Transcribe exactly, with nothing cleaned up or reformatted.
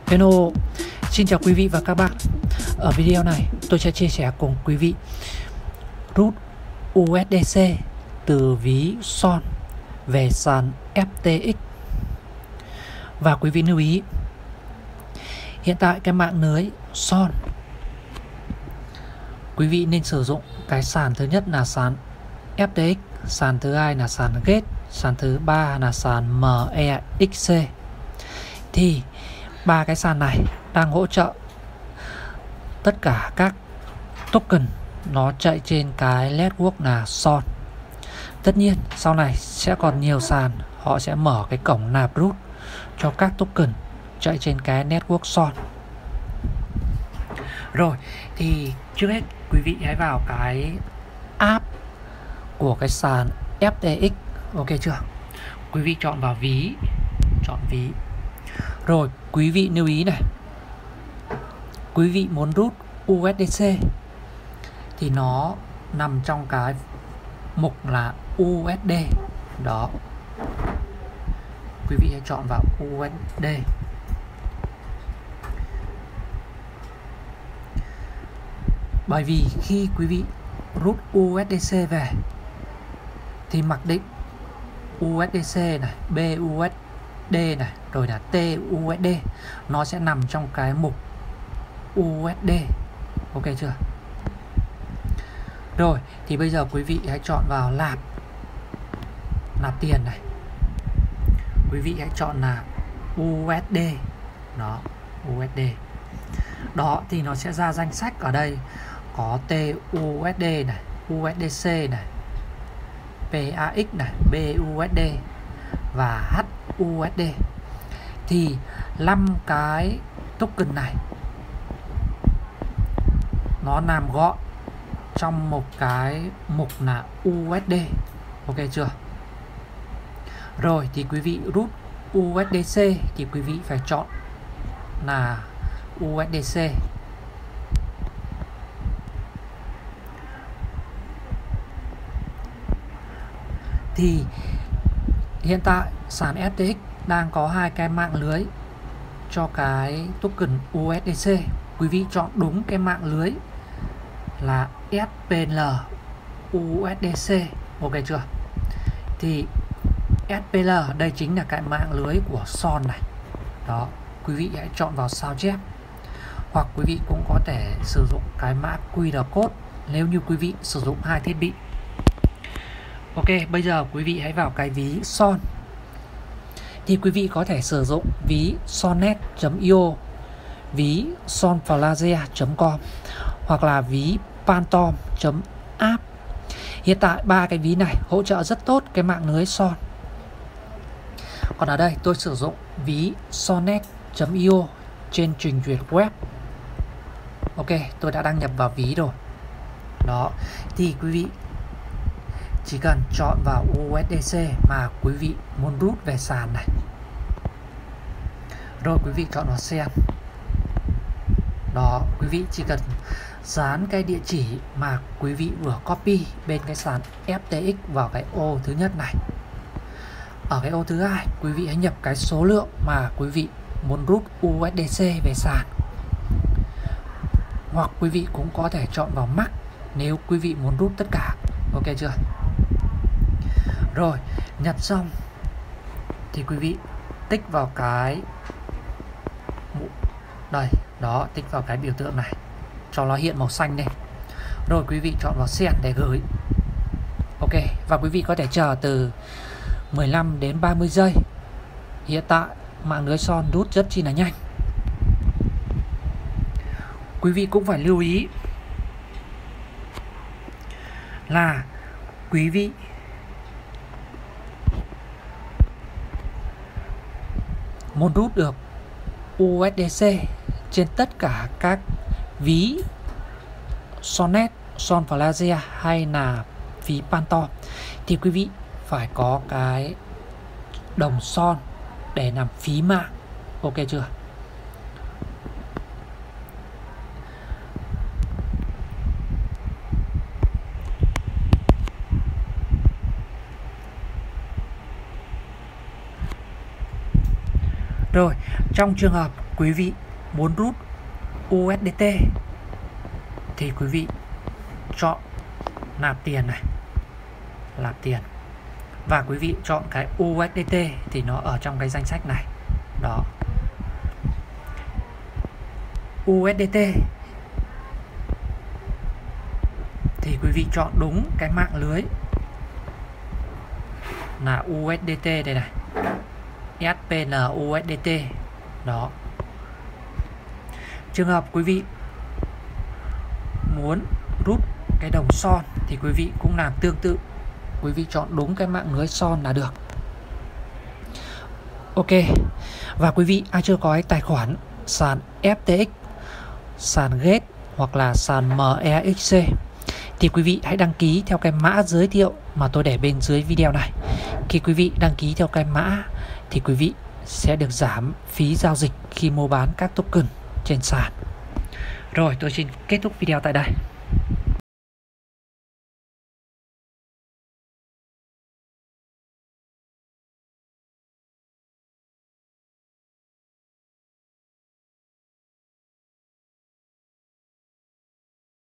Hello, xin chào quý vị và các bạn. Ở video này tôi sẽ chia sẻ cùng quý vị rút u ét đê xê từ ví Son về sàn ép tê ích. Và quý vị lưu ý, hiện tại cái mạng lưới Son, quý vị nên sử dụng cái sàn thứ nhất là sàn ép tê ích, sàn thứ hai là sàn Gate, sàn thứ ba là sàn em e ích xê. Thì ba cái sàn này đang hỗ trợ tất cả các token nó chạy trên cái network là Son. Tất nhiên sau này sẽ còn nhiều sàn họ sẽ mở cái cổng nạp rút cho các token chạy trên cái network Son. Rồi thì trước hết quý vị hãy vào cái app của cái sàn ép tê ích. Ok chưa? Quý vị chọn vào ví, chọn ví. Rồi quý vị lưu ý này, quý vị muốn rút u ét đê xê thì nó nằm trong cái mục là u ét đê. Đó, quý vị hãy chọn vào u ét đê. Bởi vì khi quý vị rút u ét đê xê về thì mặc định u ét đê xê này, bê u ét đê này, rồi là tê u ét đê nó sẽ nằm trong cái mục u ét đê. Ok chưa? Rồi thì bây giờ quý vị hãy chọn vào nạp nạp tiền này. Quý vị hãy chọn là u ét đê. Đó, u ét đê. Đó thì nó sẽ ra danh sách ở đây có tê u ét đê này, u ét đê xê này, pê a ích này, bê u ét đê và hát u ét đê. Thì năm cái token này nó nằm gọn trong một cái mục là u ét đê. Ok chưa? Rồi thì quý vị rút u ét đê xê thì quý vị phải chọn là u ét đê xê. Thì hiện tại sàn ép tê ích đang có hai cái mạng lưới cho cái token u ét đê xê. Quý vị chọn đúng cái mạng lưới là ét pê lờ u ét đê xê. Ok chưa? Thì ét pê lờ đây chính là cái mạng lưới của Son này. Đó, quý vị hãy chọn vào sao chép. Hoặc quý vị cũng có thể sử dụng cái mã quy rờ code nếu như quý vị sử dụng hai thiết bị. Ok, bây giờ quý vị hãy vào cái ví Son. Thì quý vị có thể sử dụng ví sonnet chấm i o, ví sonfalasia chấm com hoặc là ví pantom chấm app. Hiện tại ba cái ví này hỗ trợ rất tốt cái mạng lưới Son. Còn ở đây tôi sử dụng ví sonnet chấm i o trên trình duyệt web. Ok, tôi đã đăng nhập vào ví rồi. Đó, thì quý vị chỉ cần chọn vào u ét đê xê mà quý vị muốn rút về sàn này. Rồi quý vị chọn vào send. Đó, quý vị chỉ cần dán cái địa chỉ mà quý vị vừa copy bên cái sàn ép tê ích vào cái ô thứ nhất này. Ở cái ô thứ hai, quý vị hãy nhập cái số lượng mà quý vị muốn rút u ét đê xê về sàn. Hoặc quý vị cũng có thể chọn vào max nếu quý vị muốn rút tất cả. Ok chưa? Rồi, nhập xong thì quý vị tích vào cái đây, đó, tích vào cái biểu tượng này cho nó hiện màu xanh đây. Rồi quý vị chọn vào send để gửi. Ok, và quý vị có thể chờ từ mười lăm đến ba mươi giây. Hiện tại mạng lưới Son rút rất chi là nhanh. Quý vị cũng phải lưu ý là quý vị muốn rút được u ét đê xê trên tất cả các ví Sonnet, Sonfalasia hay là ví Pantom thì quý vị phải có cái đồng Son để làm phí mạng. Ok chưa? Rồi, trong trường hợp quý vị muốn rút u ét đê tê thì quý vị chọn nạp tiền này, nạp tiền, và quý vị chọn cái u ét đê tê thì nó ở trong cái danh sách này. Đó, u ét đê tê thì quý vị chọn đúng cái mạng lưới là u ét đê tê đây này, ét pê en u ét đê tê. Đó, trường hợp quý vị muốn rút cái đồng son thì quý vị cũng làm tương tự, quý vị chọn đúng cái mạng lưới son là được. Ok, và quý vị ai chưa có cái tài khoản sàn ép tê ích, sàn Gate hoặc là sàn em e ích xê thì quý vị hãy đăng ký theo cái mã giới thiệu mà tôi để bên dưới video này. Khi quý vị đăng ký theo cái mã thì quý vị sẽ được giảm phí giao dịch khi mua bán các token trên sàn. Rồi, tôi xin kết thúc video tại đây.